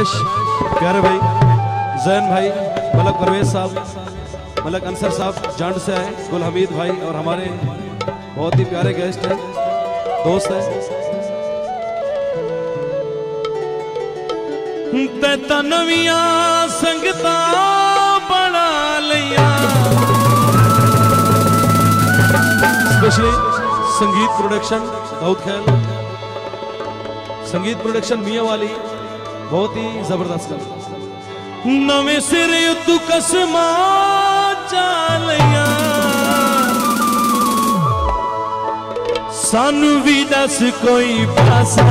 फरमाइश प्यारे भाई जैन भाई, मलक परवेज साहब, मलक अंसर साहब जांड से आए, गुल हमीद भाई और हमारे बहुत ही प्यारे गेस्ट हैं, दोस्त हैं। तनविया संगता बना लिया, स्पेशली संगीत प्रोडक्शन दाऊद खैल, संगीत प्रोडक्शन मियां वाली बहुत ही जबरदस्त कर। नवे सिर तू कसमा चालिया, सानू भी दस कोई पासा,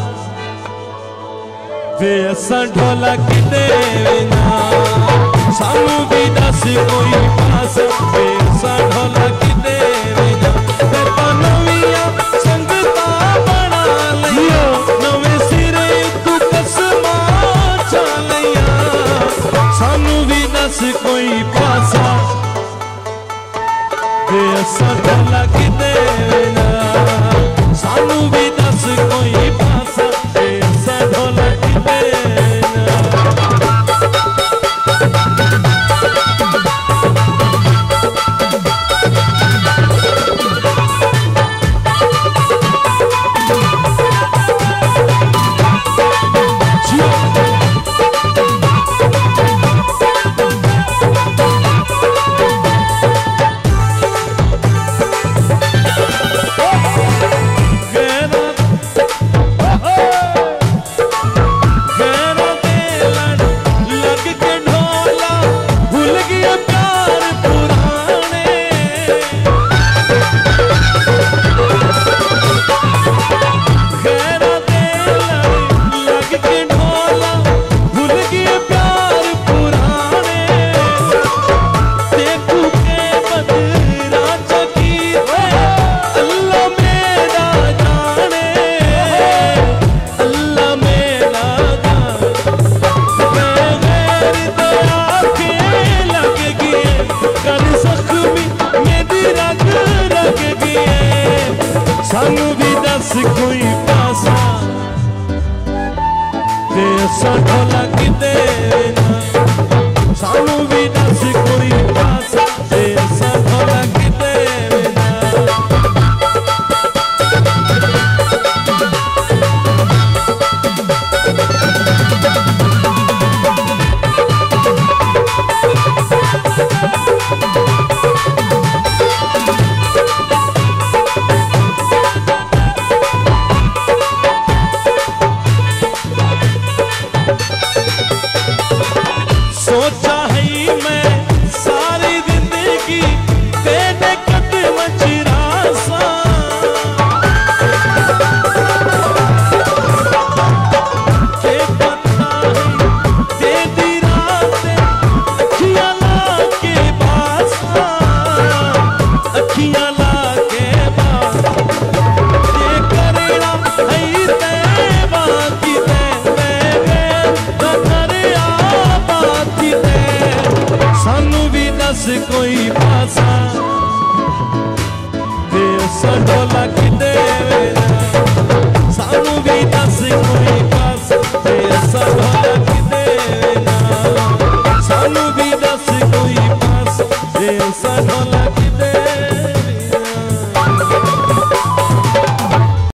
वे असा ढोलक देना, सानू भी दस कोई पासा, वे असा ढोलक देना। नविया संगता बना लिया, नवे सिरे तू कसमा चालिया, सानू भी दस कोई पासा, वे असा ढोलक देना, सानू भी दस कोई पासा, वे असा ढोलक देना। सानू भी दस कोई पासा, वे असा ढोलक देना, सानू भी दस कोई पासा, वे असा ढोलक देना। सोचा है मैं सारी जिंदगी तेरे कदम चिरासा, के पता है तेरी रातें अखियां लाके बासा, अखियां लाके बासा, ये करेड़ा है ते बाकी ते सानू भी दस कोई पासा, वे असा ढोलक